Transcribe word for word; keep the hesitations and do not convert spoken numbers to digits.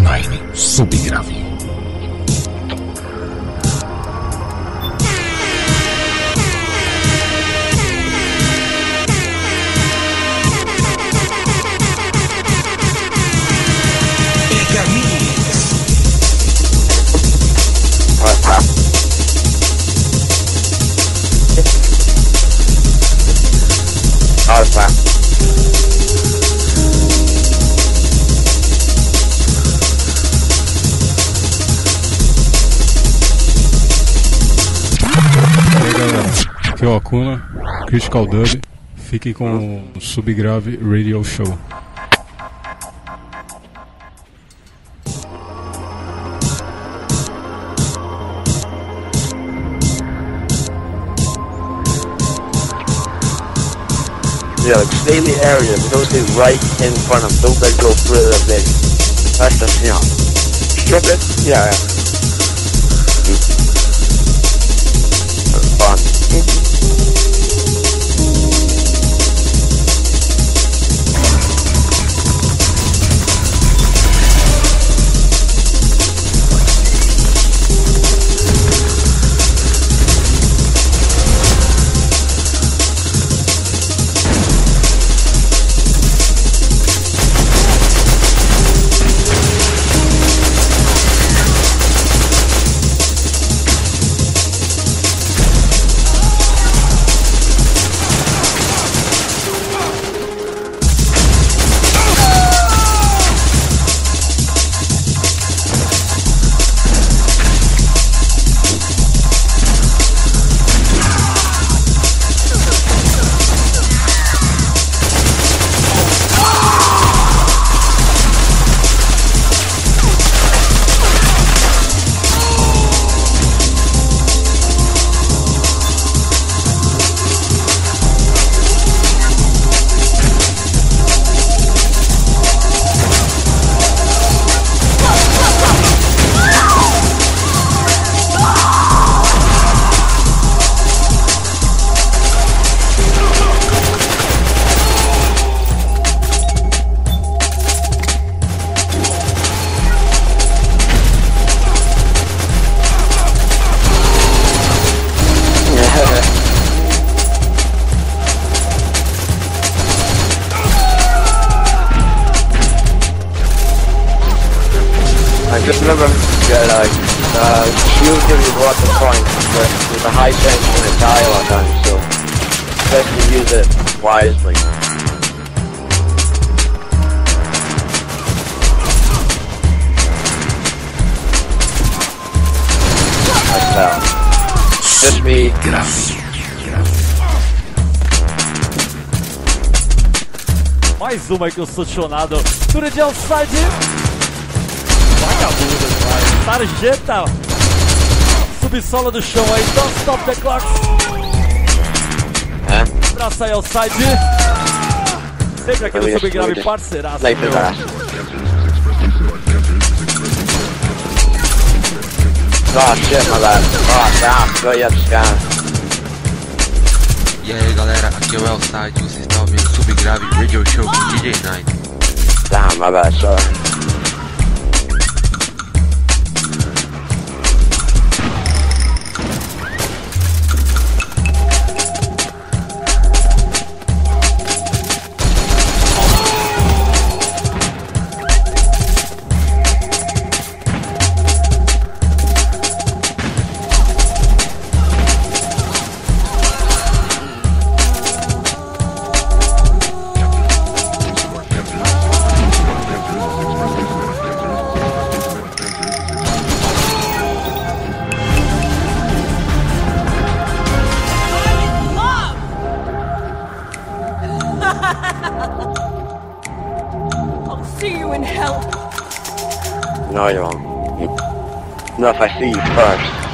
online subgrave. Alpha. E aí galera, aqui é o Akuna, Critical Dub, fiquem com o Subgrave Radio Show. Yeah, stay in the area, but don't stay right in front of them. Don't let go further a bit. That's the, you know. Strip it? Yeah, yeah. Mm-hmm. Fun. Mm-hmm. Just remember, yeah, like, uh, shield gives you lots of points, but there's a high chance you're gonna die a lot of times, so best to use it wisely. Like that. Just me. Mais uma que eu sou chonado. Tudo de outside. Vagabunda, sarjeta. Subsolo do chão aí. Don't stop the clock. É? Abraço aí, outside. Sempre aqui no Subgrave parceiraço. Like that. Oh shit, my bad. Oh, damn, got you scan. E aí galera, aqui é o Elside, você está ouvindo Subgrave Radio Show com D J Nine. Damn, my bad, sorry. No, you won't. Not if I see you first.